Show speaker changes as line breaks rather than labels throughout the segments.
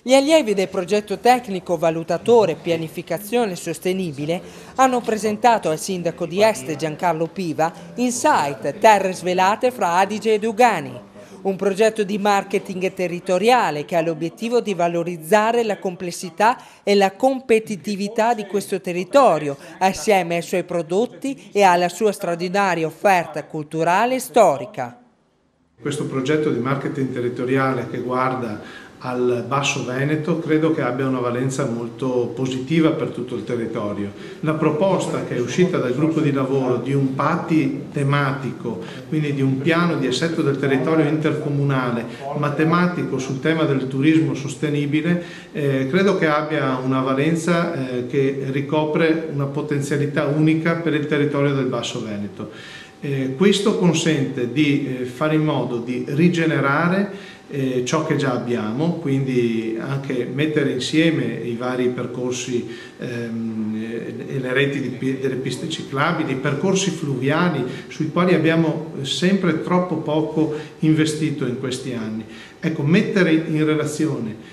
Gli allievi del progetto tecnico valutatore pianificazione sostenibile hanno presentato al sindaco di Este Giancarlo Piva Insight, terre svelate fra Adige ed Ugani, un progetto di marketing territoriale che ha l'obiettivo di valorizzare la complessità e la competitività di questo territorio assieme ai suoi prodotti e alla sua straordinaria offerta culturale e storica.
Questo progetto di marketing territoriale che guarda al Basso Veneto credo che abbia una valenza molto positiva per tutto il territorio. La proposta che è uscita dal gruppo di lavoro di un PATI tematico, quindi di un piano di assetto del territorio intercomunale, ma tematico sul tema del turismo sostenibile, credo che abbia una valenza che ricopre una potenzialità unica per il territorio del Basso Veneto. Questo consente di fare in modo di rigenerare ciò che già abbiamo, quindi anche mettere insieme i vari percorsi e le reti delle piste ciclabili, i percorsi fluviali sui quali abbiamo sempre troppo poco investito in questi anni. Ecco, mettere in relazione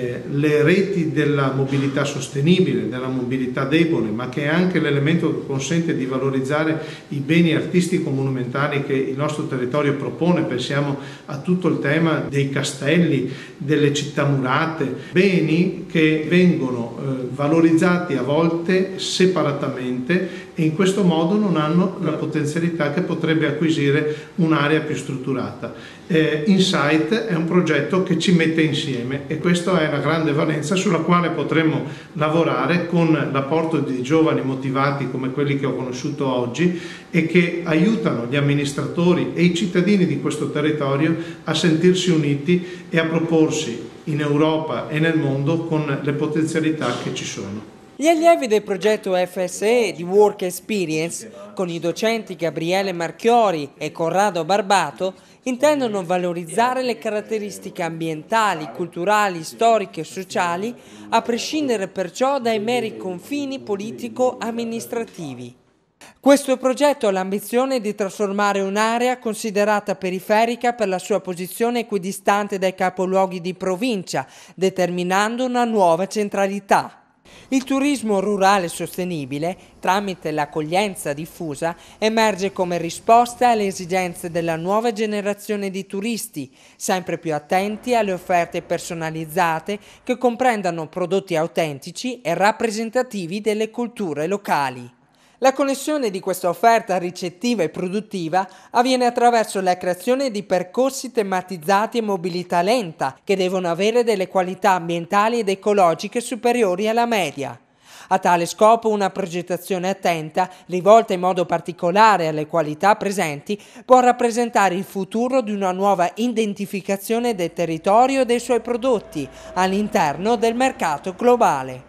le reti della mobilità sostenibile, della mobilità debole, ma che è anche l'elemento che consente di valorizzare i beni artistico-monumentali che il nostro territorio propone. Pensiamo a tutto il tema dei castelli, delle città murate, beni che vengono valorizzati a volte separatamente e in questo modo non hanno la potenzialità che potrebbe acquisire un'area più strutturata. Insight è un progetto che ci mette insieme e questa è una grande valenza sulla quale potremmo lavorare con l'apporto di giovani motivati come quelli che ho conosciuto oggi e che aiutano gli amministratori e i cittadini di questo territorio a sentirsi uniti e a proporsi in Europa e nel mondo con le potenzialità che ci sono.
Gli allievi del progetto FSE di Work Experience, con i docenti Gabriele Marchiori e Corrado Barbato, intendono valorizzare le caratteristiche ambientali, culturali, storiche e sociali, a prescindere perciò dai meri confini politico-amministrativi. Questo progetto ha l'ambizione di trasformare un'area considerata periferica per la sua posizione equidistante dai capoluoghi di provincia, determinando una nuova centralità. Il turismo rurale sostenibile, tramite l'accoglienza diffusa, emerge come risposta alle esigenze della nuova generazione di turisti, sempre più attenti alle offerte personalizzate che comprendano prodotti autentici e rappresentativi delle culture locali. La connessione di questa offerta ricettiva e produttiva avviene attraverso la creazione di percorsi tematizzati e mobilità lenta che devono avere delle qualità ambientali ed ecologiche superiori alla media. A tale scopo una progettazione attenta, rivolta in modo particolare alle qualità presenti, può rappresentare il futuro di una nuova identificazione del territorio e dei suoi prodotti all'interno del mercato globale.